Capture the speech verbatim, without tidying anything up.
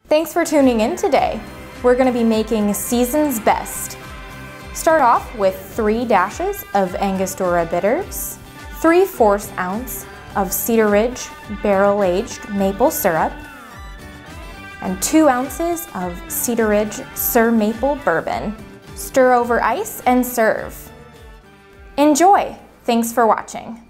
Thanks for tuning in today. We're going to be making Season's Best. Start off with three dashes of Angostura bitters, three-fourths ounce of Cedar Ridge barrel-aged maple syrup, and two ounces of Cedar Ridge Sir Maple Bourbon. Stir over ice and serve. Enjoy! Thanks for watching.